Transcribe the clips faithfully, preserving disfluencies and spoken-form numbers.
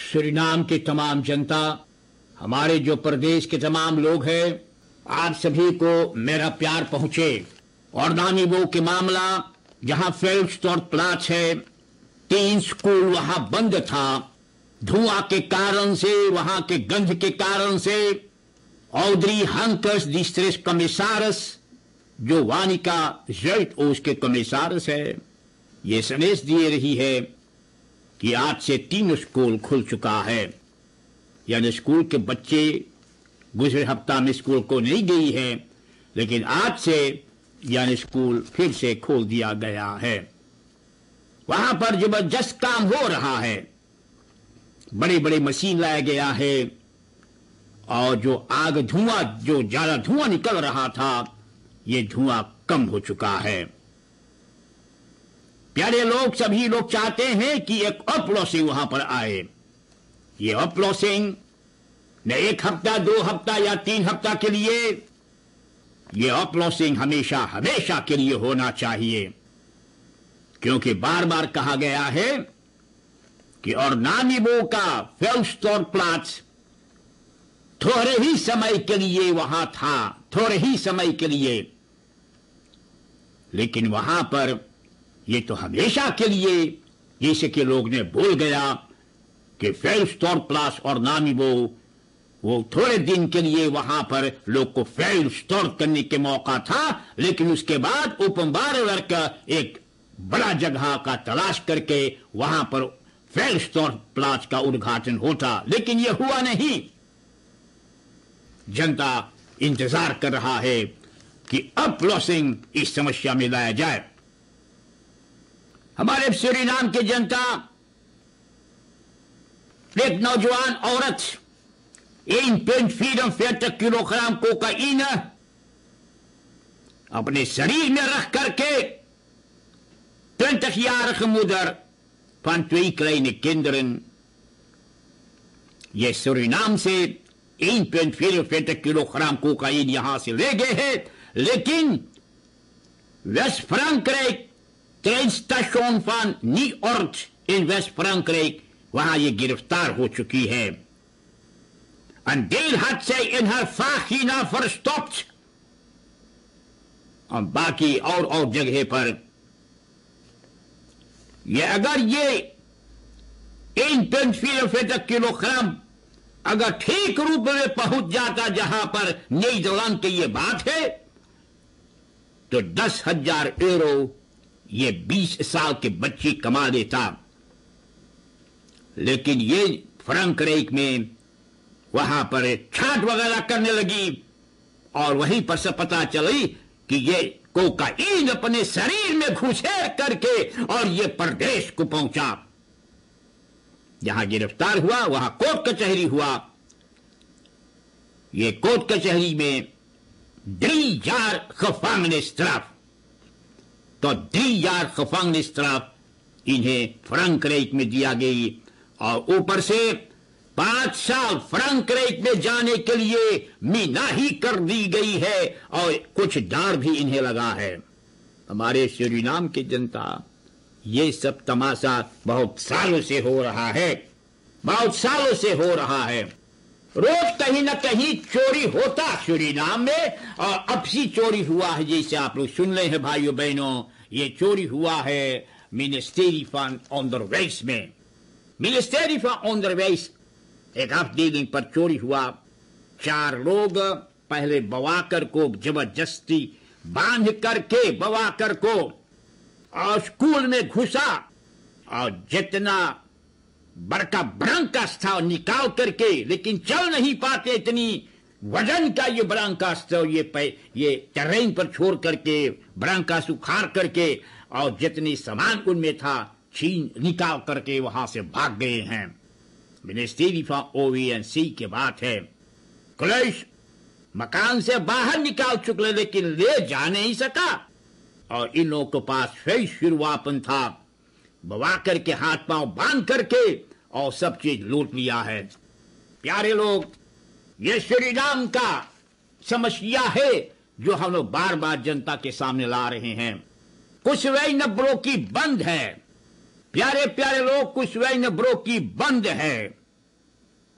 Suriname की तमाम जनता, हमारे जो प्रदेश के तमाम लोग हैं, आप सभी को मेरा प्यार पहुंचे। और नानीबो के मामला, जहां फेल्डस्टोर्फ प्लाट्स है, तीन स्कूल वहां बंद था, धुआं के कारण से, वहां के गंध के कारण से। Audrey Hankers, districts commissaris, जो वानिका जल्ट उसके कमिसारस है, ये संदेश दे रही है कि आज से तीन स्कूल खुल चुका है। यानी स्कूल के बच्चे गुजरे हफ्ता में स्कूल को नहीं गई है, लेकिन आज से यानी स्कूल फिर से खोल दिया गया है। वहां पर जबरदस्त काम हो रहा है, बड़ी बड़ी मशीन लाया गया है, और जो आग धुआं, जो ज्यादा धुआं निकल रहा था, ये धुआं कम हो चुका है। प्यारे लोग, सभी लोग चाहते हैं कि एक अपलॉसिंग वहां पर आए। ये अपलॉसिंग न एक हफ्ता, दो हफ्ता या तीन हफ्ता के लिए, ये अपलॉसिंग हमेशा हमेशा के लिए होना चाहिए, क्योंकि बार बार कहा गया है कि और नानीबो का फेल्डस्टोर्फ प्लाट्स थोड़े ही समय के लिए वहां था, थोड़े ही समय के लिए, लेकिन वहां पर ये तो हमेशा के लिए, जैसे कि लोग ने बोल गया कि फेल्डस्टोर्फ प्लाट्स और नानीबो वो थोड़े दिन के लिए वहां पर लोग को फेल्डस्टोर्फ करने के मौका था, लेकिन उसके बाद ओपनबारलर का एक बड़ा जगह का तलाश करके वहां पर फेल्डस्टोर्फ प्लाट्स का उद्घाटन होता, लेकिन यह हुआ नहीं। जनता इंतजार कर रहा है कि अपलॉसिंग इस समस्या में लाया जाए। हमारे सूरीनाम की जनता, एक नौजवान औरत één punt vierenveertig kilogram cocaïne अपने शरीर में रख करके twintigjarige moeder van twee kleine kinderen, ये सूरीनाम से één punt vierenveertig kilogram cocaïne यहां से ले गए हैं, लेकिन वेस्ट फ्रांkrijk, treinstation van Niort in west फ्रांkrijk, वहां ये गिरफ्तार हो चुकी है। Een deel had zij in haar vagina verstopt, और बाकी और और जगह पर ये अगर ये één punt vierenveertig किलोग्राम अगर ठीक रूप में पहुंच जाता जहां पर नीदरलैंड की ये बात है, तो दस हजार यूरो ये बीस साल के बच्ची कमा लेता। लेकिन ये फ्रांkrijk में वहां पर छांट वगैरह करने लगी, और वहीं पर से पता चली कि ये कोकाइन अपने शरीर में घुसेड़ करके और ये प्रदेश को पहुंचा। जहां गिरफ्तार हुआ वहां कोर्ट कचहरी हुआ। ये कोर्ट कचहरी में drie jaar gevangenisstraf, तो drie jaar gevangenisstraf इन्हें फ्रांkrijk में दिया गई, और ऊपर से पांच साल फ्रांkrijk में जाने के लिए मिनाही कर दी गई है, और कुछ डार भी इन्हें लगा है। हमारे सूरीनाम की जनता, ये सब तमाशा बहुत सालों से हो रहा है, बहुत सालों से हो रहा है। रोज कहीं ना कहीं चोरी होता सूरीनाम में, और अब सी चोरी हुआ है, जैसे आप लोग सुन रहे हैं भाइयों बहनों, ये चोरी हुआ है ministerie van Onderwijs में। ministerie van Onderwijs एक afdeling पर चोरी हुआ। चार लोग पहले बवाकर को जबरदस्ती बांध करके बवाकर को और स्कूल में घुसा, और जितना बड़का ब्रांकास था निकाल करके, लेकिन चल नहीं पाते, इतनी वजन का ये ब्रांकास था, ये पे ये टरेन पर छोड़ करके ब्रांकास उखाड़ करके, और जितनी सामान उनमें था छीन निकाल करके वहां से भाग गए हैं। मिनिस्ट्री फॉर ओवीएनसी की बात है। क्लैश मकान से बाहर निकाल चुके, लेकिन ले जा नहीं सका, और इन लोगों के पास फिर शुरुआपन था, बवा करके हाथ पांव बांध करके और सब चीज लूट लिया है। प्यारे लोग, ये सूरीनाम का समस्या है जो हम लोग बार बार जनता के सामने ला रहे हैं। कुशवैन ब्रोकी बंद है, प्यारे प्यारे लोग, कुशवैन ब्रोकी बंद है।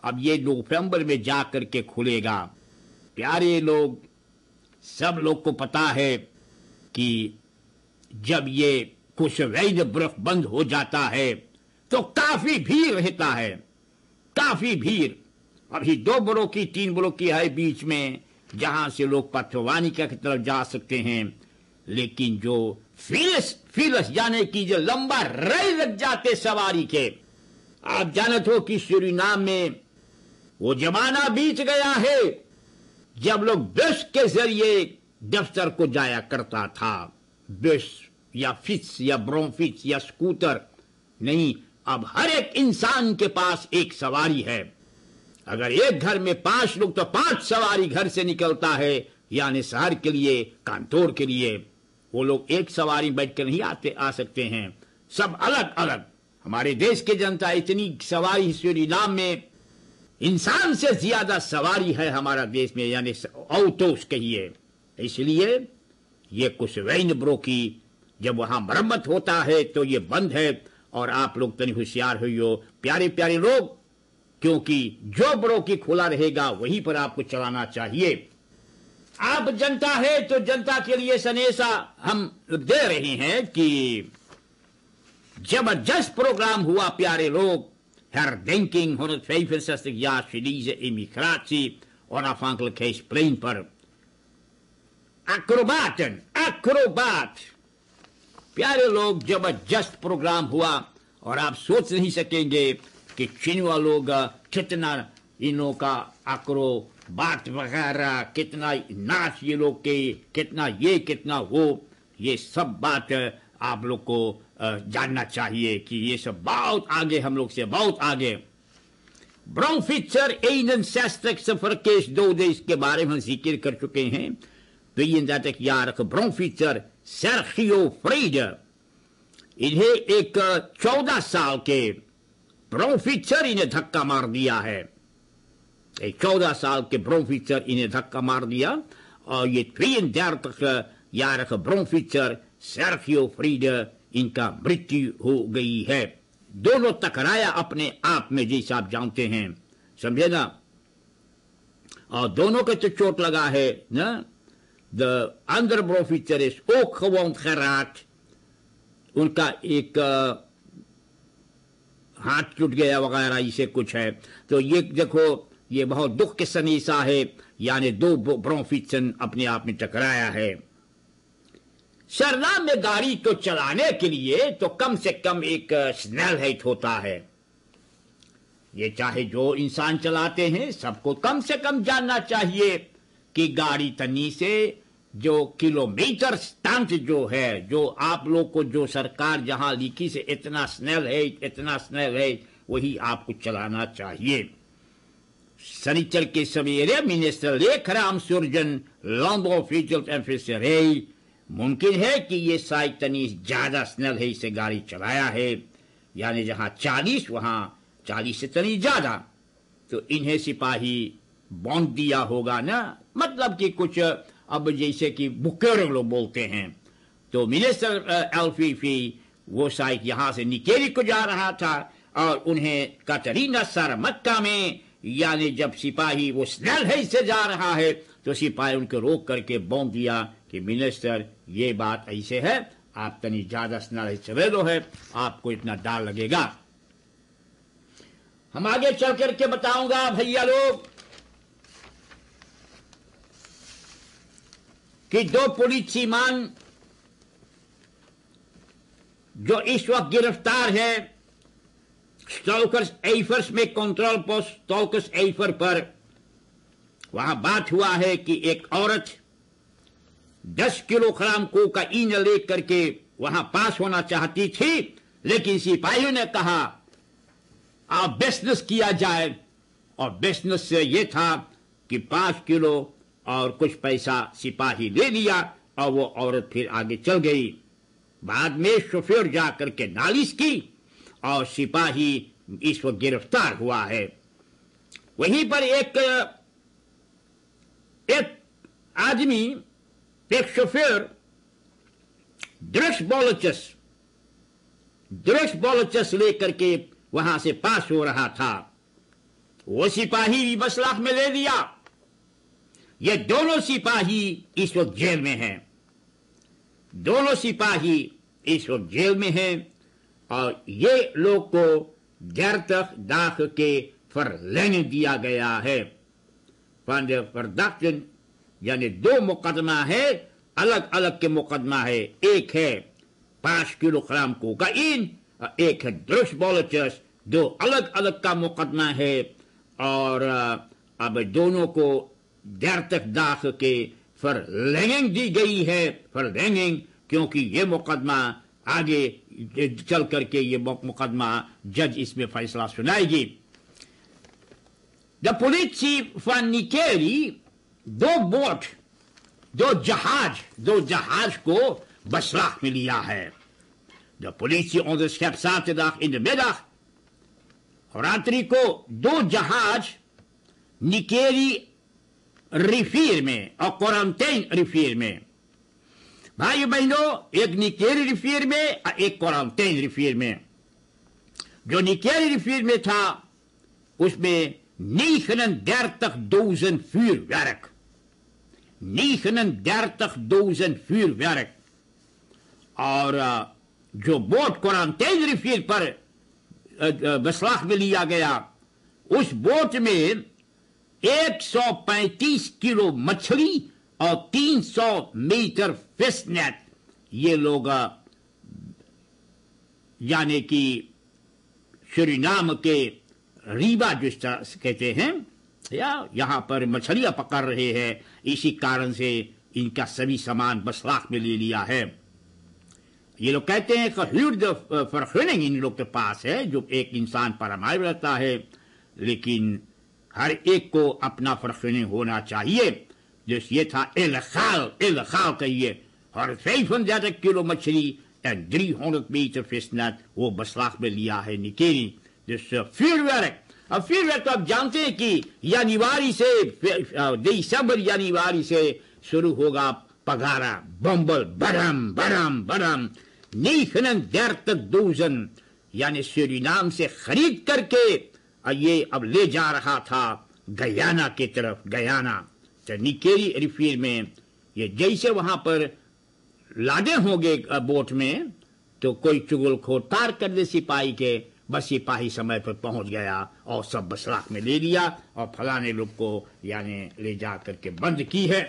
अब ये नवंबर में जा करके खुलेगा। प्यारे लोग, सब लोग को पता है कि जब ये कुशवैन ब्रफ बंद हो जाता है तो काफी भीड़ रहता है, काफी भीड़। अभी दो बड़ों की तीन बड़ों की है बीच में, जहां से लोग पथवानिका की तरफ जा सकते हैं। लेकिन जो फिलस फिलस जाने की जो लंबा रेल लग जाते सवारी के, आप जानत हो कि सूरीनाम में वो जमाना बीत गया है जब लोग बस के जरिए दफ्तर को जाया करता था। बस या फिट्स या ब्रोमफिट्स या स्कूटर नहीं, अब हर एक इंसान के पास एक सवारी है। अगर एक घर में पांच लोग तो पांच सवारी घर से निकलता है, यानी शहर के लिए, कांतोर के लिए। वो लोग एक सवारी बैठ कर नहीं आते आ सकते हैं, सब अलग अलग। हमारे देश की जनता इतनी सवारी, सूरीनाम में इंसान से ज्यादा सवारी है हमारा देश में, यानी ऑटोस कहिए। इसलिए ये कुशवैन ब्रो की जब वहां मरम्मत होता है तो ये बंद है। और आप लोग तनी होशियार हो प्यारे प्यारे लोग, क्योंकि जो ब्रो की खुला रहेगा वहीं पर आपको चलाना चाहिए। आप जनता है तो जनता के लिए संदेशा हम दे रहे हैं कि जबरदस्त प्रोग्राम हुआ प्यारे लोग। herdenking honderdvijfenzestig jaar Chinese immigratie onafhankelijkheidsplein पर acrobaten, acrobaat। प्यारे लोग, जबरदस्त प्रोग्राम हुआ और आप सोच नहीं सकेंगे कि चिनवा लोग कितना इनों का acrobat वगैरह, कितना नाच ये लोग के, कितना ये कितना वो, ये सब बात आप लोग को जानना चाहिए कि ये सब बहुत आगे, हम लोग से बहुत आगे। ब्रोमफिट्सर eenenzestig verkeers doden इसके बारे में हम जिक्र कर चुके हैं। drieëndertig-jarige ब्रोमफिट्सर सर्जियो फ्रीडर, इन्हें एक चौदह साल के ब्रोमफिट्सर इन्हें धक्का मार दिया है। एक चौदह साल के ब्रोमफिट्सर इन्हें धक्का मार दिया और ये drieëndertig-jarige ब्रोमफिट्सर सर्जियो फ्रीडर, इनका मृत्यु हो गई है। दोनों टकराया अपने आप में, जैसा आप जानते हैं, समझे ना। और दोनों को तो चोट लगा है ना। द andere bromfietser is ook gewond geraakt, उनका एक हाथ टूट गया वगैरह, इसे कुछ है। तो ये देखो, ये बहुत दुख के सनीसा है, यानी दो ब्रोमफिट्सन अपने आप में टकराया है। सरनाम में गाड़ी को चलाने के लिए तो कम से कम एक स्नेल हाइट होता है। ये चाहे जो इंसान चलाते हैं, सबको कम से कम जानना चाहिए कि गाड़ी तनी से जो किलोमीटर स्टंट जो है, जो आप लोग को जो सरकार जहां लिखी से इतना स्नेल है, इतना स्नेल है, वही आपको चलाना चाहिए। शनिचर के सवेरे मिनिस्टर लेखराम सुरजन लॉन्डो फीचर एफिसर मुमकिन है कि ये शायद तनी ज्यादा स्नेल है से गाड़ी चलाया है, यानी जहां चालीस वहां चालीस से तनी ज्यादा। तो इन्हें सिपाही बॉन्ड दिया होगा ना, मतलब कि कुछ अब जैसे कि बुकेरो लोग बोलते हैं। तो मिनिस्टर एल्फीफी वो शायद यहां से निकेरी को जा रहा था और उन्हें कतरीना सर मक्का में, यानी जब सिपाही वो स्नेल है से जा रहा है तो सिपाही उनको रोक करके बॉन्ड दिया कि मिनिस्टर ये बात ऐसे है, आप तनी ज्यादा स्नेल चले लो है, आपको इतना डाल लगेगा। हम आगे चल करके बताऊंगा भैया लोग कि दो पुलिसमान जो इस वक्त गिरफ्तार है स्टोल्कर्स एफर्स में, कंट्रोल पोस्ट स्टोल्कर्स एफर पर, वहां बात हुआ है कि एक औरत दस किलोग्राम कोकाइन लेकर के वहां पास होना चाहती थी, लेकिन सिपाहियों ने कहा आप बिजनेस किया जाए, और बिजनेस से ये था कि पांच किलो और कुछ पैसा सिपाही ले लिया और वो औरत फिर आगे चल गई। बाद में शोफर जाकर के नालिश की और सिपाही इस वक्त गिरफ्तार हुआ है। वहीं पर एक एक आदमी, एक शोफर ड्रग्स बॉलचस ड्रग्स बॉलचस लेकर के वहां से पास हो रहा था। वो सिपाही भी बसलाख में ले लिया। ये दोनों सिपाही इस वक्त जेल में हैं, दोनों सिपाही इस वक्त जेल में हैं और ये लोग को dertig dagen के verlengen दिया गया है। van de verdachten यानी दो मुकदमा है, अलग अलग के मुकदमा है। एक है पांच किलोग्राम कोकाइन और एक है ड्रग्स बॉलेटस, दो अलग अलग का मुकदमा है। और अब दोनों को dertig dagen के verlenging दी गई है, verlenging, क्योंकि ये मुकदमा आगे चल करके ये मुकदमा जज इसमें फैसला सुनाएगी। De politie van Nikeri, दो बोट, दो जहाज, दो जहाज को beslag में लिया है। De politie onderschept zaterdag in de middag, रात्रि को दो जहाज निकेरी रिफिर में और क्वारंटाइन रिफिर में, भाई बहनों, एक निकेरी रिफिर में और एक क्वारंटाइन रिफिर में। जो निकेरी रिफिर में था उसमें negenendertigduizend vuurwerk, negenendertigduizend vuurwerk। और जो बोट क्वारंटाइन रिफिर पर बसलाख में लिया गया, उस बोट में एक सौ पैंतीस किलो मछली और तीन सौ मीटर फिश नेट, ये लोग यानी कि सूरीनाम के रीबा जो कहते हैं, या यहां पर मछलियां पकड़ रहे हैं, इसी कारण से इनका सभी सामान बसलाख में ले लिया है। ये लोग कहते हैं gehuurde vergunning इन लोग के पास है, जो एक इंसान पर अमाय रहता है, लेकिन हर एक को अपना vergunning होना चाहिए। Dus je था illegaal, illegaal कहिए, honderdvijfendertig kilo मछली en driehonderd meter visnet वो बसलाख में लिया है निकेरी। Dus uh, vuurwerk, अब vuurwerk तो आप जानते हैं कि जनवरी से दिसंबर जनवरी से शुरू होगा पगारा, बम्बल, बरम बरम बरम। negenendertigduizend यानी सूरीनाम से खरीद करके ये अब ले जा रहा था गयाना की तरफ, गयाना। तो निकेरी रिफिर में ये जैसे वहां पर लादे होंगे बोट में, तो कोई चुगलखोर तार कर दे सिपाही के, बस सिपाही समय पर पहुंच गया और सब बसलाख में ले लिया और फलाने लोग को यानी ले जा करके बंद की है।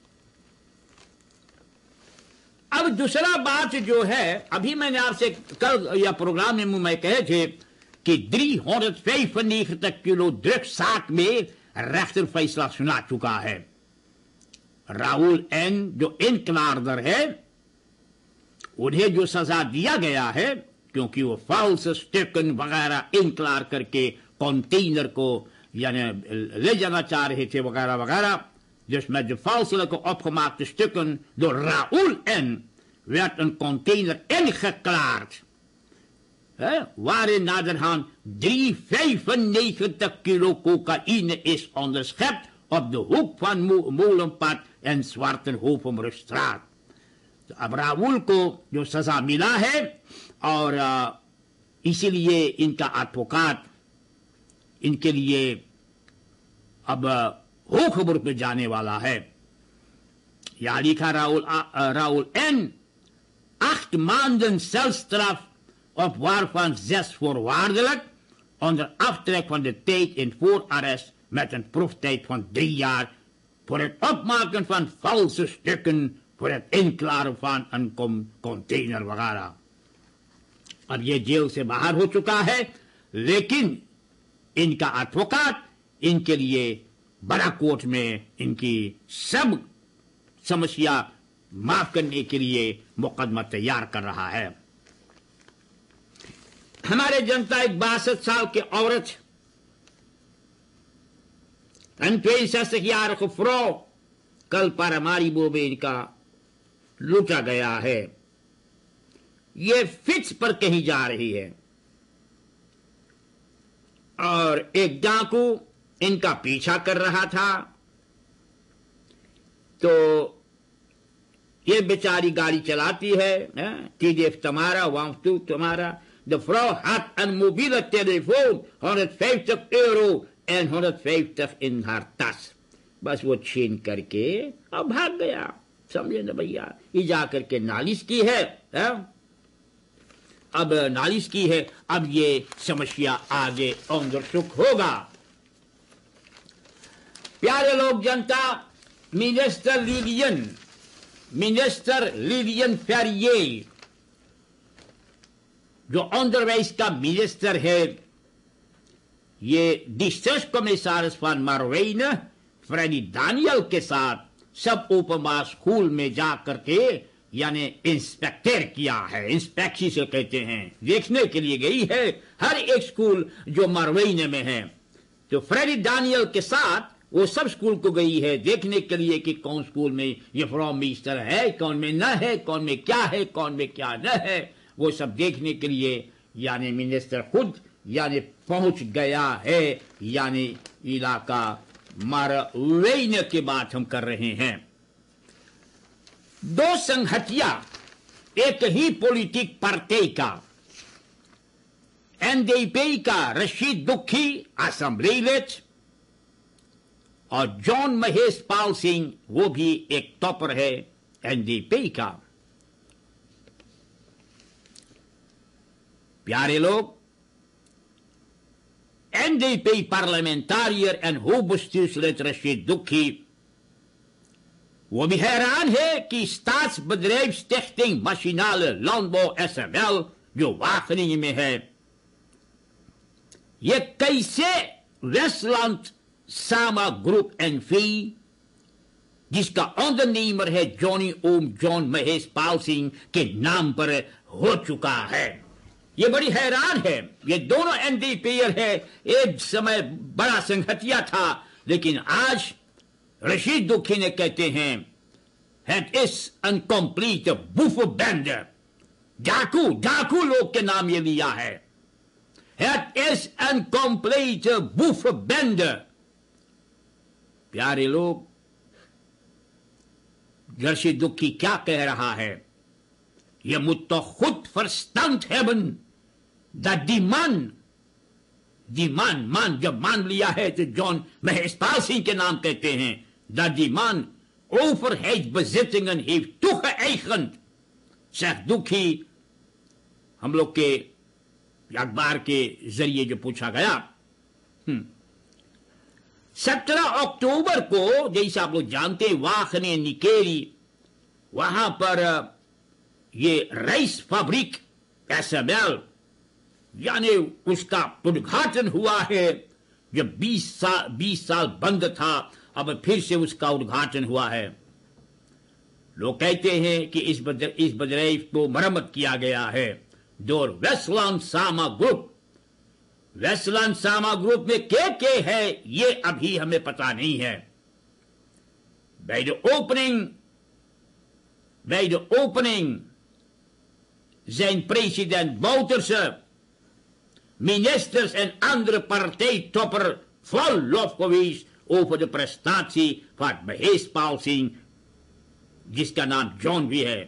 अब दूसरा बात जो है, अभी मैंने आपसे कल या प्रोग्राम में मैं कहे थे कि driehonderdvijfennegentig किलो drugszaak में रेफ्टर फैसला सुना चुका है। राहुल एन जो इनक्लार्डर है, उन्हें जो सजा दिया गया है, क्योंकि वो फॉल्स स्टिकन वगैरह इनक्लार करके कंटेनर को यानी ले जाना चाह रहे थे वगैरह वगैरह। Dus met de valselijke opgemaakte stukken door Raoul N. werd een container ingeklaard. He, waarin naderhand driehonderdvijfennegentig kilo cocaïne is onderschept op de hoek van Mo Molenpad en Zwartenhovenbrugstraat. अब राहुल को जो सजा मिला है और इसीलिए इनका एडवोकेट इनके लिए अब होखबुर्ग में जाने वाला है। यहाँ लिखा राहुल राहुल एन acht maanden celstraf op waarvan zes voorwaardelijk onder aftrek van de tijd in voorarrest met een proeftijd van drie jaar voor het opmaken van valse stukken voor het inklaren van een container वगैरह। अब ये jail से बाहर हो चुका है, लेकिन इनका एडवोकेट इनके लिए बड़ा कोर्ट में इनकी सब समस्या माफ करने के लिए मुकदमा तैयार कर रहा है। हमारे जनता एक बासठ साल की औरत, een tweeënzestigjarige vrouw, कल पारामारीबो में इनका लूटा गया है। ये फिट्स पर कहीं जा रही है और एक डाकू इनका पीछा कर रहा था, तो ये बेचारी गाड़ी चलाती है, टीडीएफ Tamara, वामतू Tamara. De vrouw had een mobiele telefoon, honderdvijftig euro hundred इन हर तस, बस वो छीन करके अब भाग गया। समझे ना भैया, ये जा करके नालिश की है, है? अब नालिश की है, अब ये समस्या आगे अंदर सुख होगा। प्यारे लोग, जनता, minister Lillian minister Lillian Ferrier जो अंडरवाइज का मिनिस्टर है, ये डिस्ट्रिक्ट कमिश्नर्स फॉर मारवेन फ्रेडी दानियल के साथ सब उपमा स्कूल में जा करके यानी इंस्पेक्टर किया है। इंस्पेक्शन से कहते हैं, देखने के लिए गई है हर एक स्कूल जो मारवेन में है। तो फ्रेडी दानियल के साथ वो सब स्कूल को गई है देखने के लिए कि कौन स्कूल में ये फ्रॉम मिनिस्टर है, कौन में न है, कौन में क्या है, कौन में क्या न है, वो सब देखने के लिए यानी मिनिस्टर खुद यानी पहुंच गया है। यानी इलाका मारवेन की बात हम कर रहे हैं। दो संगठिया एक ही पॉलिटिक पार्टी का, एनडीपी का रशीद दुखी असेंबली और जॉन महेश पाल सिंह, वो भी एक टॉपर है एनडीपी का। प्यारे लोग, N D P-parlementariër en hoofdbestuurslid Rashid Duki, वो भी हैरान है कि staatsbedrijf Stichting Machinale Landbouw S M L जो Wageningen में है, ये कैसे वेस्टलैंड सामा ग्रुप एन फी जिसका ondernemer है जॉनी ओम जॉन महेश पाल सिंह के नाम पर हो चुका है। ये बड़ी हैरान है। ये दोनों एनडीपीयर है, एक समय बड़ा संगठिया था, लेकिन आज रशीद दुखी ने कहते हैं it is incomplete बुफ बैंड, डाकू डाकू लोग के नाम ये लिया है। it is incomplete बुफ बैंड। प्यारे लोग, रशीद दुखी क्या कह रहा है? Je moet toch goed verstand hebben dat die man, die man, man, जब मान लिया है तो जॉन महेश पाल सिंह के नाम कहते हैं, dat die man overheidsbezittingen heeft toegeëigend, zegt दुखी। हम लोग के अखबार के जरिए जो पूछा गया, सत्रह अक्टूबर को, जैसे आप लोग जानते हैं, वाखने निकेरी, वहां पर ये राइस फैब्रिक एस एम एल यानी उसका उद्घाटन हुआ है। जब बीस साल बीस साल बंद था, अब फिर से उसका उद्घाटन हुआ है। लोग कहते हैं कि इस बदर, इस बदराइफ को मरम्मत किया गया है। दो वेस्टलैंड सामा ग्रुप, वेस्टलैंड सामा ग्रुप में के के है ये अभी हमें पता नहीं है। By the opening by the opening zijn president Bouterse, ministers en andere partijtopper vol lof geweest over de prestatie van Mahesh Paal Singh, जिसका नाम जॉन भी है।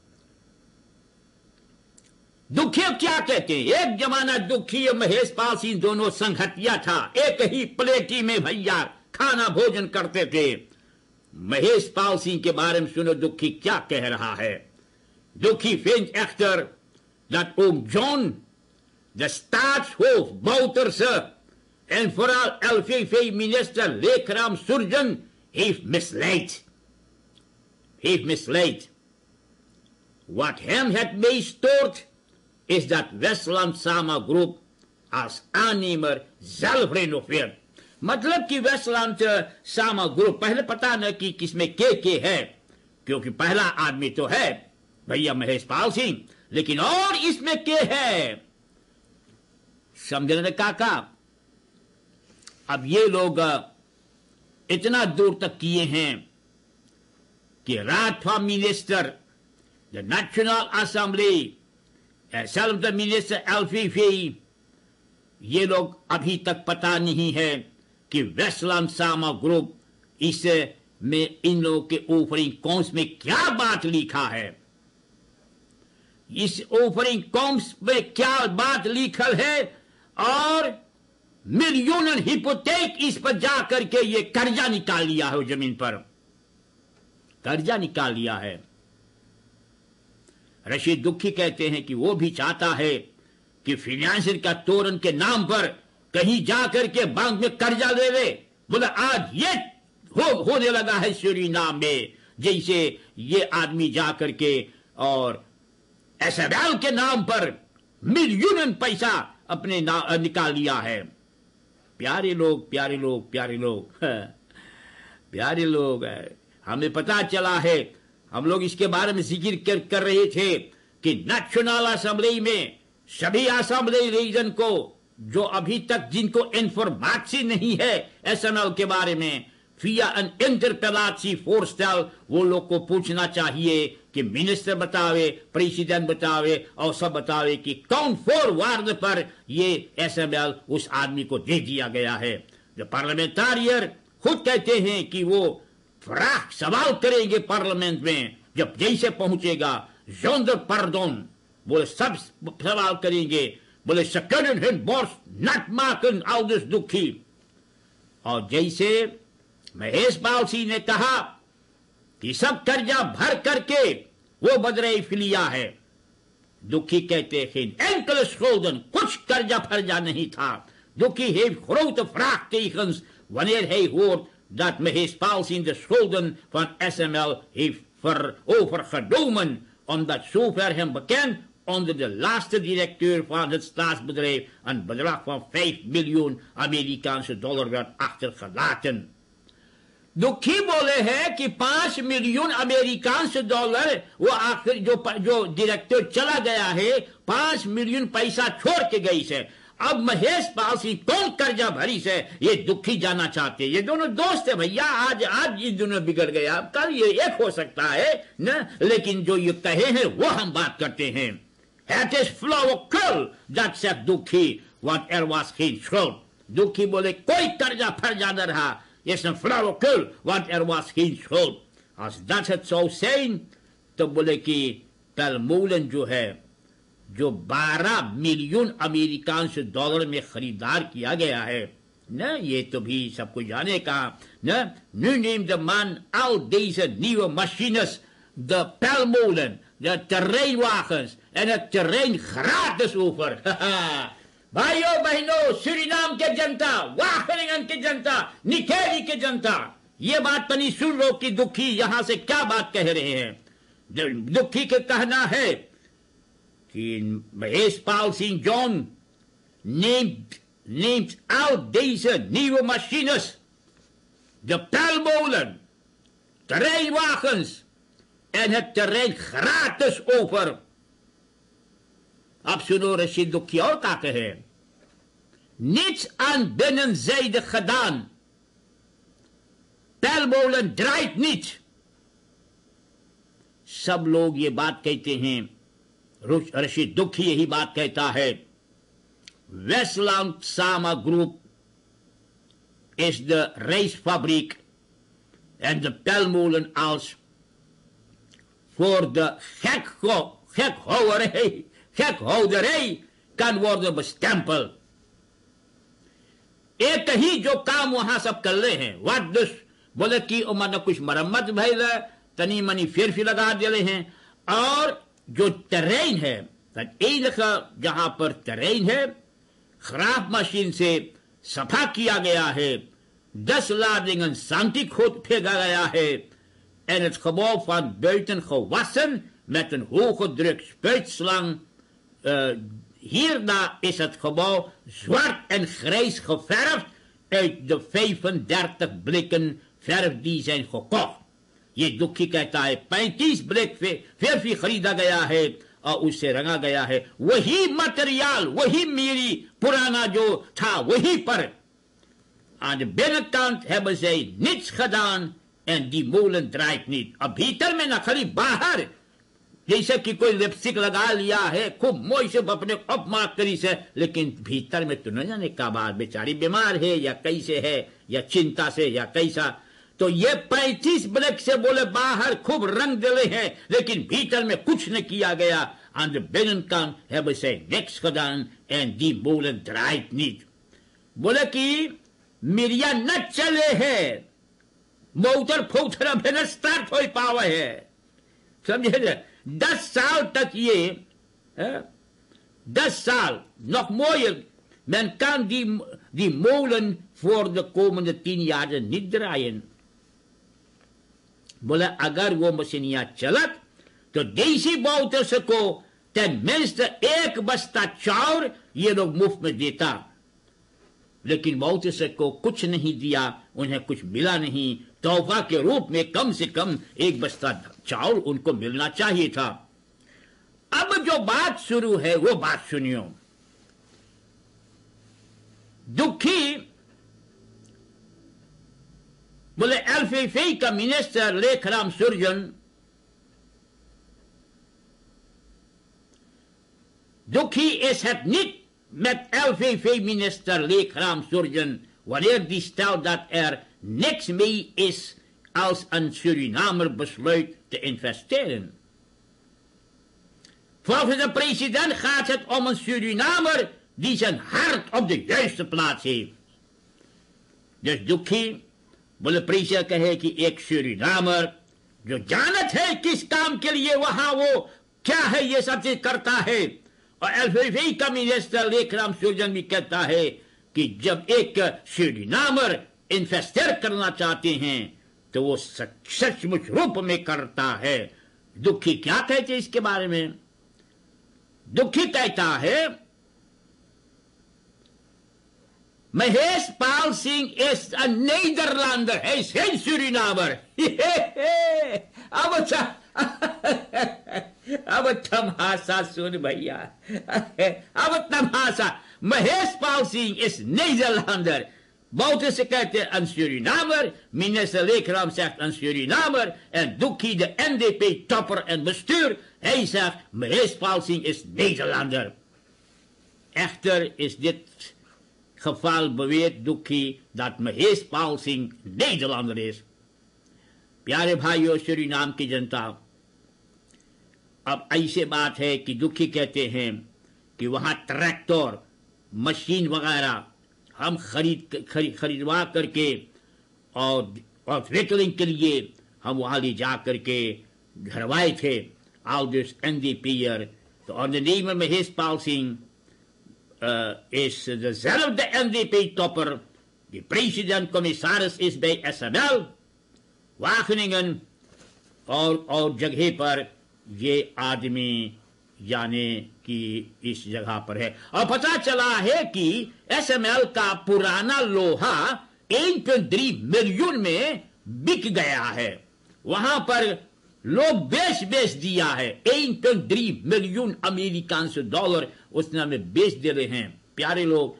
दुखी क्या कहते हैं? एक जमाना दुखी और महेश पाल सिंह दोनों संगठिया था, एक ही प्लेटी में भैया खाना भोजन करते थे। महेश पाल सिंह के बारे में सुनो दुखी क्या कह रहा है। Duki vindt echter dat oom John, de staatshoofd Bouterse en vooral L V V-minister Lekram Surjan heeft misleid. Heeft misleid. Wat hem het meest stoort, is dat Westland Sama Groep als aannemer zelf renoveert. मतलब कि Westland सामा group, पहले पता न कि किसमें के के है, क्योंकि पहला आदमी तो है भैया महेश पाल सिंह, लेकिन और इसमें के है, समझने काका। अब ये लोग इतना दूर तक किए हैं कि राठवा मिनिस्टर द नेशनल असेंबली सेल्फ द मिनिस्टर एलफीफी, ये लोग अभी तक पता नहीं है कि वेस्टलैंड सामा ग्रुप इस में इन लोगों के ओपनिंग कॉम्स में क्या बात लिखा है, इस ओपनिंग कॉम्स में क्या बात लिखल है, और मिलियन हिपोथेक इस पर जा करके ये कर्जा निकाल लिया है, जमीन पर कर्जा निकाल लिया है। रशीद दुखी कहते हैं कि वो भी चाहता है कि फाइनेंसर का तोरन के नाम पर कहीं जाकर के बैंक में कर्जा ले ले। बोला आज ये हो, होने लगा है सूरीनाम में, जैसे ये आदमी जाकर के और एसएमएल के नाम पर मिलियन पैसा अपने निकाल लिया है। प्यारे लोग प्यारे लोग प्यारे लोग प्यारे लोग, हमें पता चला है, हम लोग इसके बारे में जिक्र कर, कर रहे थे कि नेशनल असेंबली में सभी असेंबली रीजन को जो अभी तक जिनको इंफॉर्मेशन नहीं है एसएमएल के बारे में, via an interpellatie voorstel, वो लोग को पूछना चाहिए कि मिनिस्टर बतावे, प्रेसिडेंट बतावे और सब बतावे कि कौन फॉरवर्ड पर ये एसएमएल उस आदमी को दे दिया गया है। जो पार्लियामेंटारियर खुद कहते हैं कि वो फ्राक सवाल करेंगे पार्लियामेंट में, जब जैसे पहुंचेगा जोंदर पार्डोन, बोले सब सवाल करेंगे, बोले सकन हिन बॉस नट माकन आउदस दुखी। और जैसे महेश पाल सिंह ने कहा कि सब कर्जा भर करके वो बदरे फिलिया है, दुखी कहते हैं एंकल schulden, कुछ कर्जा फर्जा नहीं था। दुखी heeft grote vraagtekens wanneer hij hoort dat Mahesh Paul Singh de schulden van S M L heeft ver, overgenomen, omdat zover hem bekend onder de laatste directeur van het staatsbedrijf een bedrag van vijf miljoen Amerikaanse dollar werd achtergelaten। दुखी बोले हैं कि पांच million American से dollar वो आखिर जो जो डायरेक्टर चला गया है, पांच मिलियन पैसा छोड़ के गई से। अब महेश पाल सिंह कौन कर्जा भरी से, ये दुखी जाना चाहते। ये दोनों दोस्त है भैया, आज आज ये दोनों बिगड़ गया, कल ये एक हो सकता है न, लेकिन जो ये कहे हैं वो हम बात करते हैं। Het is flauwekul, dat zegt दुखी, want er was geen schuld। दुखी बोले कोई कर्जा फर्जा न रहा, is een flauwekul, want er was geen schuld। als dat het zou zijn, तो बोले कि पेलमोलन जो है, जो बारह मिलियन अमेरिकन से डॉलर में खरीदार किया गया है न, ये तो भी सबको जाने का न। Nu neemt de man al deze nieuwe machines, de pelmolen, de terreinwagens en het terrein gratis over। भाइयों बहनों, सूरीनाम के जनता, वाहनिंगन की जनता, निकेली की जनता, ये बात तनी सुन लो कि दुखी यहां से क्या बात कह रहे हैं। दुखी के कहना है कि Mahesh Pal Singh John neemt, neemt al deze nieuwe machines, de pelmolen, terreinwagens en het terrein gratis over। अब सुनो रशीद दुखी और क्या कहे, niets aan binnenzijde gedaan, pelmolen draait niet। सब लोग ये बात कहते हैं, रशीद दुखी यही बात कहता है। Westland Sama Groep is de rijstfabriek en de pelmolen als voor de gekho, gekhouwerij gekhouderij kan worden bestempeld। एक ही जो काम वहां सब कर रहे हैं, वाट दुस बोले कि उन्होंने कुछ मरम्मत भइल, तनी मनी फिर फिर लगा दिले हैं। और जो टरेन है, जहां पर टरेन है खराब मशीन से सफा किया गया है, दस ladingen zandig goed फेंका गया है en het gebouw van buiten gewassen met een hoge druk spuitslang। Uh, hierna is het gebouw zwart en grijs geverfd uit de vijfendertig blikken verf die zijn gekocht। ये दुखी कहता है पैंतीस bleak फिर भी खरीदा गया है और उससे रंगा गया है, वही मटेरियल, वही मेरी पुराना जो था वही पर। aan de binnenkant hebben zij niets gedaan en die molen draait niet। अब भीतर में न खाली बाहर जैसे कि कोई लिपस्टिक लगा लिया है खूब मोई से अपने अपमार्क करी से, लेकिन भीतर में तो न जाने का बात, बेचारी बीमार है या कैसे है या चिंता से या कैसा। तो ये पैंतीस ब्लैक से बोले बाहर खूब रंग दिले हैं, लेकिन भीतर में कुछ न किया गया। aan de binnenkant hebben zij niks gedaan en die molen draait niet। बोले कि मिरिया न चले है, मोटर फोटर अब न स्टार्ट हो पावे है, समझे? दस साल तक ये eh, dess saal, nog mooier. Men kan die, die molen voor de komende tien jaar niet draaien. बोले अगर वो मशीनियां चलत तो देसी बाउटर्स को tenminste एक बस्ता चाउर ये लोग मुफ्त में देता, लेकिन बाउटर्स को कुछ नहीं दिया, उन्हें कुछ मिला नहीं। तोहफा के रूप में कम से कम एक बस्ता चाउर उनको मिलना चाहिए था। अब जो बात शुरू है वो बात सुनियो। दुखी बोले L V V का minister Lekhram Surjan Duchy is het niet met L V V-minister Leekram Surjan wanneer die stelt dat er niks mee is als een Surinamer besluit te investeren. Volgens de president gaat het om een Surinamer die zijn hart op de juiste plaats heeft. Dus Duchy बोले president कहे कि एक सूरीनामर जो जानत है किस काम के लिए वहां वो क्या है ये सब चीज करता है, और एलफीवी का मिनिस्टर लेखराम सुरजन भी कहता है कि जब एक सूरीनामर इन्वेस्टर करना चाहते हैं तो वो सचमुच रूप में करता है। दुखी क्या कहते इसके बारे में? दुखी कहता है Mahesh Paul Singh is een Nederlander. Hij is geen Surinamer. अब अब तमाशा सुन भैया, अब तमाशा। Mahesh Pal Singh is Nederlander. Bouten ze kijken een Surinamer. Minister Leekram zegt een Surinamer. En Duchy de N D P-topper en bestuur. Hij zegt Mahesh Paul Singh is Nederlander. Echter is dit geval beweert Duchy dat Mahesh Paul Singh Nederlander is। प्यारे भाइयों Suriname की जनता, अब ऐसे बात है कि दुखी कहते हैं कि वहां ट्रैक्टर मशीन वगैरह हम खरीद खरीद खरीदवा करके और और व्हीकलिंग के लिए हम वहां ले जा करके घरवाए थे। All this N D P'er, de ondernemer Mahesh Paul Singh uh, is dezelfde N D P-topper die president-commissaris is bij S M L Wageningen और और जगह पर ये आदमी यानी कि इस जगह पर है। और पता चला है कि एसएमएल का पुराना लोहा एक पॉइंट तीन मिलियन में बिक गया है। वहां पर लोग बेच बेच दिया है। एक पॉइंट तीन मिलियन अमेरिकन से डॉलर उसने में बेच दे रहे हैं। प्यारे लोग,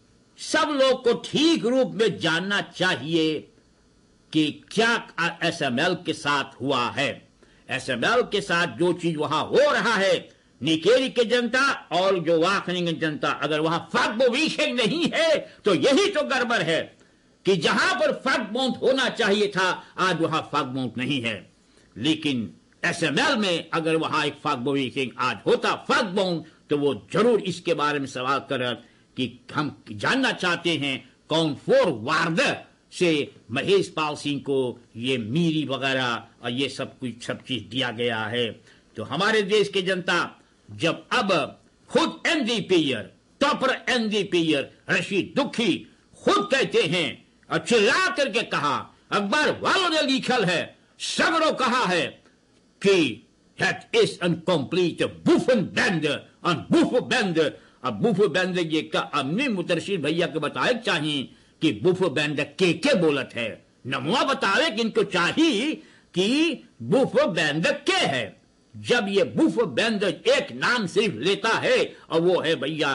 सब लोग को ठीक रूप में जानना चाहिए कि क्या एसएमएल के साथ हुआ है। एसएमएल के साथ जो चीज वहां हो रहा है, निकेरी की जनता और जो वाखनिंग जनता, अगर वहां फर्क नहीं है तो यही तो गड़बड़ है कि जहां पर फर्क माउंट होना चाहिए था आज वहां फर्क माउंट नहीं है। लेकिन एसएमएल में अगर वहां एक फर्क आज होता फर्क माउंट, तो वो जरूर इसके बारे में सवाल कर कि हम जानना चाहते हैं कौन फोर वार्ड से महेश पाल सिंह को ये मीरी वगैरह और ये सब कुछ सब चीज दिया गया है। तो हमारे देश की जनता जब अब खुद एनडीपीयर टॉपर एनडीपीयर रशीद दुखी खुद कहते हैं और चिल्ला करके कहा, अखबार वालों ने लिखल है, सगरों कहा है कि that is a complete buffen bende, een buffen bende। अब बुफ बैंड ये का हमने मुतरशीद भैया को बताए चाहिए कि बुफ बैंड के के बोलत है। नमुआ बतावे कि इनको चाहिए कि बुफ बैंड के है। जब ये बुफ बैंड एक नाम सिर्फ लेता है और वो है भैया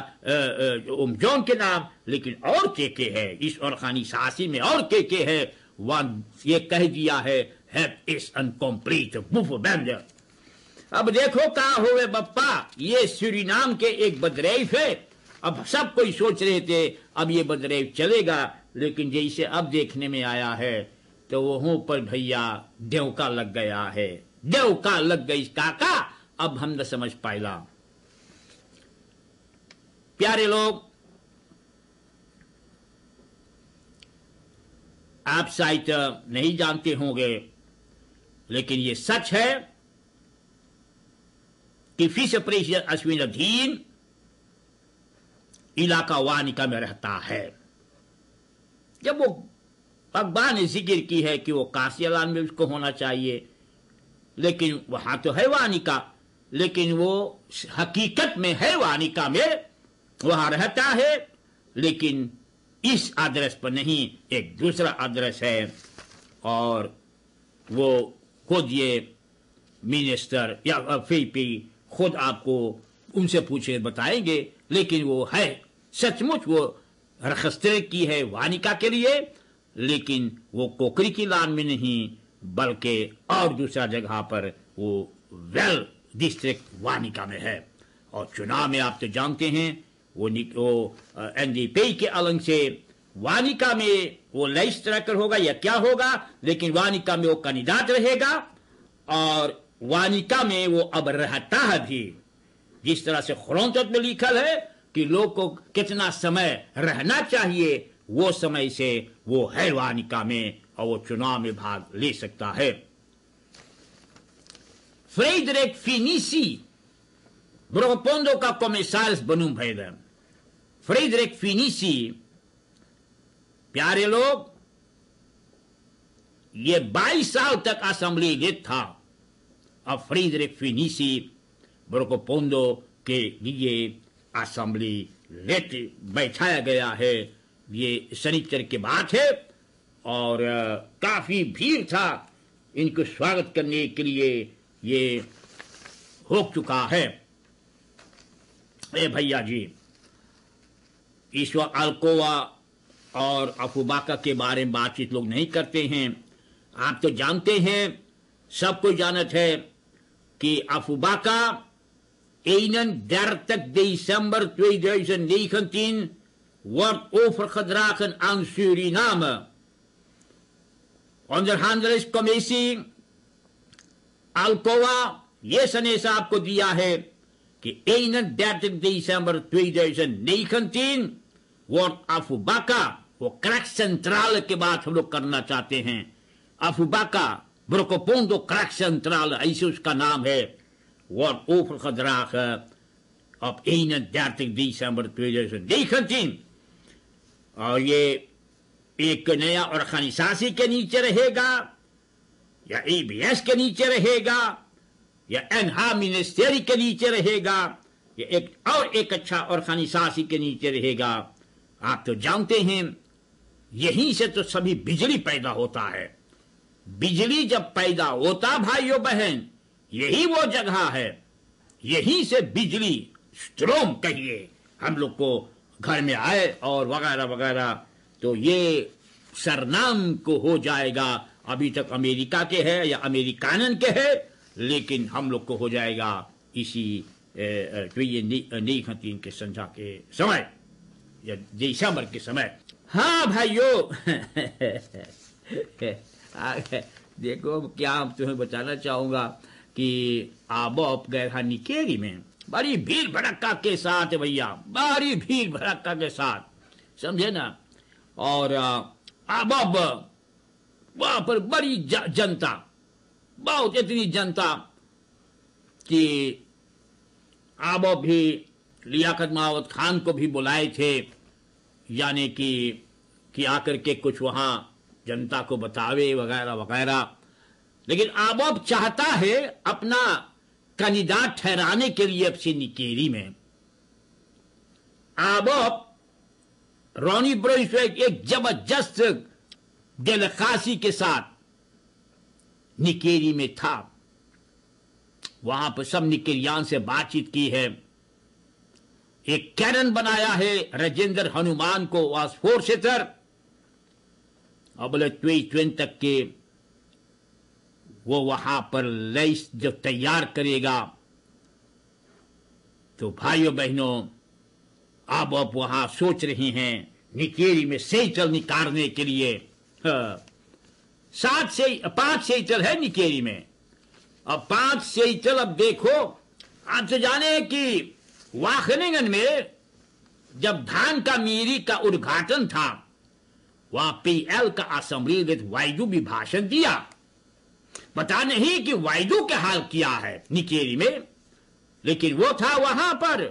उमजोन के नाम, लेकिन और के के है इस और खानी सासी में और के के है। वन ये कह दिया है इस अनकम्प्लीट बुफ बैंड। अब देखो कहा हुए बप्पा, ये सूरीनाम के एक बदरेफ है। अब सब कोई सोच रहे थे अब ये बदरेफ चलेगा, लेकिन जैसे अब देखने में आया है तो वहां पर भैया देवका लग गया है। देवका लग गई काका, अब हम न समझ पाएला। प्यारे लोग, आप शायद नहीं जानते होंगे, लेकिन ये सच है कि विश्व प्रेसिडेंट अश्विनुद्दीन इलाका वानिका में रहता है। जब वो अखबार ने जिक्र की है कि वो कासियालान में उसको होना चाहिए, लेकिन वहां तो है वानिका, लेकिन वो हकीकत में है वानिका में, वहां रहता है, लेकिन इस एड्रेस पर नहीं, एक दूसरा एड्रेस है। और वो खुद ये मिनिस्टर या फीपी खुद आपको उनसे पूछे बताएंगे, लेकिन वो है सचमुच वो रखस्तर की है वानिका के लिए, लेकिन वो कोकरी की लान में नहीं, बल्कि और दूसरा जगह पर वो वेल डिस्ट्रिक्ट वानिका में है। और चुनाव में आप तो जानते हैं वो वो एनडीपी के अलंग से वानिका में वो लेजिस्लेटर होगा या क्या होगा, लेकिन वानिका में वो कैंडिडेट रहेगा और वानिका में वो अब रहता है भी। जिस तरह से खुरान में लिखल है कि लोग को कितना समय रहना चाहिए, वो समय से वो है वानिका में और वो चुनाव में भाग ले सकता है। फ्रेडरिक फिनिसी ब्रोपोंडो का कॉमिसार्स बनूं भेदम। फ्रेडरिक फिनिसी, प्यारे लोग, ये बाईस साल तक असेंबली लीड था। अब फ्रेडरिक फिनिसी ब्रोपोंडो के लिए असेंबली लीड बैठाया गया है। ये शनिचर की बात है और आ, काफी भीड़ था इनको स्वागत करने के लिए। ये हो चुका है। ए भैया जी, इस वक्त अल्कोवा और अफुबाका के बारे में बातचीत लोग नहीं करते हैं। आप तो जानते हैं, सबको जानत है कि अफुबाका eenendertig december tweeduizend negentien wordt overgedragen aan Suriname. onderhandelingscommissie Alcoa ये संदेश आपको दिया है कि eenendertig december tweeduizend negentien wordt अफुबाका, वो क्रैक सेंट्रल के बाद हम लोग करना चाहते हैं। अफुबाका ब्रोकोपोंडो क्रैक सेंट्रल, ऐसे उसका नाम है, wordt overgedragen op eenendertig december tweeduizend negentien। और ये एक नया ऑर्गेनाइजेशन के नीचे रहेगा या ईबीएस के नीचे रहेगा या एनहा मिनिस्ट्री के नीचे रहेगा या एक और एक अच्छा ऑर्गेनाइजेशन के नीचे रहेगा। आप तो जानते हैं यहीं से तो सभी बिजली पैदा होता है। बिजली जब पैदा होता भाइयों बहन, यही वो जगह है, यहीं से बिजली स्ट्रोम कहिए हम लोग को घर में आए और वगैरह वगैरह, तो ये सरनाम को हो जाएगा। अभी तक अमेरिका के है या अमेरिकानन के है, लेकिन हम लोग को हो जाएगा इसी निखतीन के संध्या के समय या दिसंबर के समय। हाँ भाइयों देखो क्या तुम्हें बताना चाहूंगा कि आबोप गए था निकेरी में, बड़ी भीड़ भड़क्का के साथ भैया, बड़ी भीड़ भड़क्का के साथ, समझे ना। और आबोप वहां पर बड़ी जनता, बहुत इतनी जनता कि आबोप भी लियाकत मावत खान को भी बुलाए थे, यानी कि कि आकर के कुछ वहां जनता को बतावे वगैरह वगैरह। लेकिन आबोप चाहता है अपना कैंडिडेट ठहराने के लिए अपनी निकेरी में। आबोप रोनी ब्रोइसवेक एक जबरदस्त दिलखासी के साथ निकेरी में था। वहां पर सब निकेरियान से बातचीत की है। एक कैनन बनाया है राजेंद्र हनुमान को वास फोर सेटर अबले ट्वेंटी ट्वेंटी तक के वो वहां पर लेस जब तैयार करेगा तो भाइयों बहनों अब आप वहां सोच रही हैं निकेरी में सेटल निकालने के लिए। सात से पांच सेटल है निकेरी में। अब पांच सेटल अब देखो, आप तो जाने कि वाखनिंगन में जब धान का मीरी का उद्घाटन था वहां पी एल का असेंबली विद वाइदू भी भाषण दिया। पता नहीं कि वाइदू के हाल किया है निकेरी में, लेकिन वो था वहां पर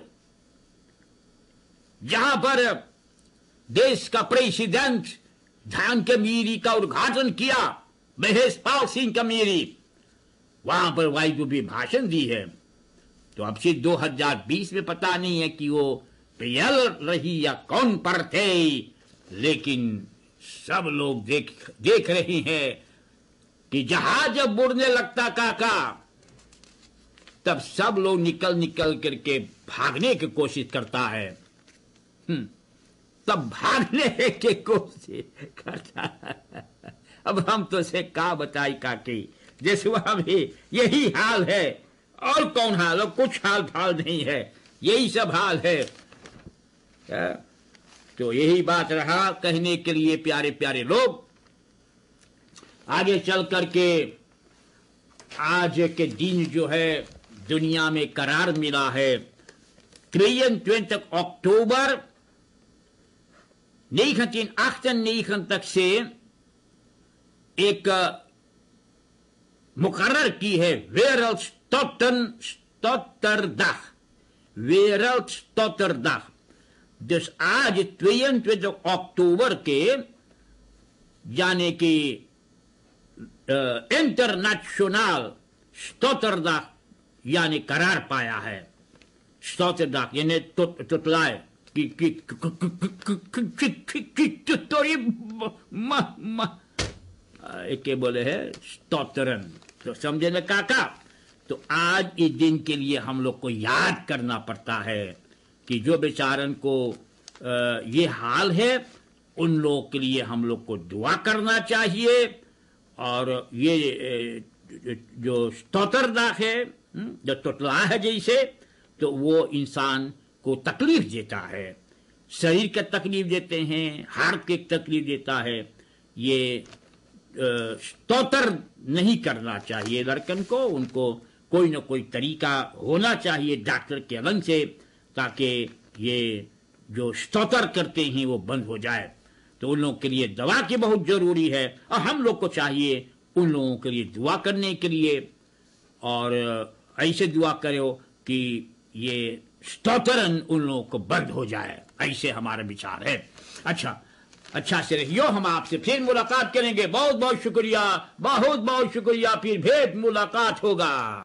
जहां पर देश का प्रेसिडेंट ध्यान कमीरी का उद्घाटन किया, महेशपाल सिंह कमीरी, वहां पर वाइदू भी भाषण दी है। तो अब से दो हज़ार बीस में पता नहीं है कि वो पीएल रही या कौन पर थे, लेकिन सब लोग देख देख रहे हैं कि जहाज जब बुड़ने लगता काका, तब सब लोग निकल निकल करके भागने की कोशिश करता है। हम्म, तब भागने की कोशिश करता है। अब हम तो से का बताई काकी, जैसे वहां भी यही हाल है, और कौन हाल हो, कुछ हाल फाल नहीं है, यही सब हाल है। तो यही बात रहा कहने के लिए प्यारे प्यारे लोग। आगे चल करके आज के दिन जो है दुनिया में करार मिला है। tweeëntwintig oktober negentien achtennegentig से एक मुकर्रर की है Wereldstotterdag, Wereldstotterdag। dus आज tweeëntwintig oktober के यानी कि इंटरनेशनल स्टोटरडाग यानी करार पाया है। स्टोटरडाग यानी टुटलाए कि कि के बोले है स्टोटरन, तो समझे ना काका। तो आज इस दिन के लिए हम लोग को याद करना पड़ता है कि जो बेचारन को ये हाल है, उन लोगों के लिए हम लोग को दुआ करना चाहिए। और ये जो स्टोटरडाग है, जो टुटला है जैसे, तो वो इंसान को तकलीफ देता है, शरीर का तकलीफ देते हैं, हार्ट के तकलीफ देता है। ये स्टोटर नहीं करना चाहिए लड़कन को, उनको कोई ना कोई तरीका होना चाहिए डॉक्टर के रंग से, ताकि ये जो स्टोटर करते हैं वो बंद हो जाए। तो उन लोगों के लिए दवा की बहुत जरूरी है, और हम लोग को चाहिए उन लोगों के लिए दुआ करने के लिए, और ऐसे दुआ करो कि ये स्टोटरन उन लोगों को बंद हो जाए, ऐसे हमारा विचार है। अच्छा अच्छा से रहियो, हम आपसे फिर मुलाकात करेंगे। बहुत बहुत शुक्रिया, बहुत बहुत शुक्रिया, फिर भेंट मुलाकात होगा।